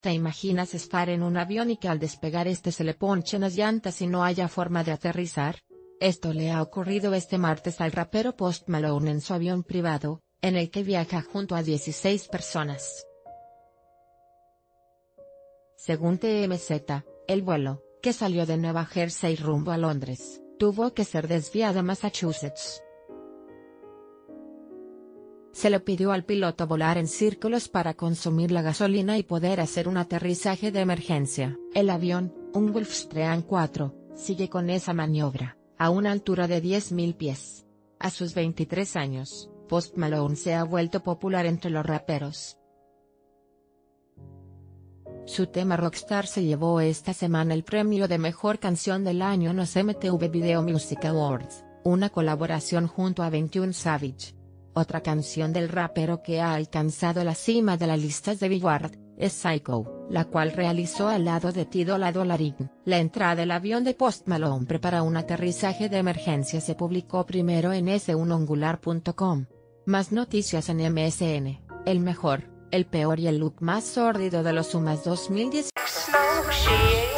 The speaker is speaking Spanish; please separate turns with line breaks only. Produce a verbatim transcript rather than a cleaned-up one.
¿Te imaginas estar en un avión y que al despegar este se le ponchen las llantas y no haya forma de aterrizar? Esto le ha ocurrido este martes al rapero Post Malone en su avión privado, en el que viaja junto a dieciséis personas. Según T M Z, el vuelo, que salió de Nueva Jersey rumbo a Londres, tuvo que ser desviado a Massachusetts. Se le pidió al piloto volar en círculos para consumir la gasolina y poder hacer un aterrizaje de emergencia. El avión, un Gulfstream cuatro, sigue con esa maniobra, a una altura de diez mil pies. A sus veintitrés años, Post Malone se ha vuelto popular entre los raperos. Su tema Rockstar se llevó esta semana el premio de Mejor Canción del Año en los M T V Video Music Awards, una colaboración junto a veintiuno Savage. Otra canción del rapero que ha alcanzado la cima de las listas de Billboard, es Psycho, la cual realizó al lado de Ty Dolla $ign. La entrada del avión de Post Malone para un aterrizaje de emergencia se publicó primero en ese uno angular punto com. Más noticias en M S N, el mejor, el peor y el look más sórdido de los Sumas dos mil diez.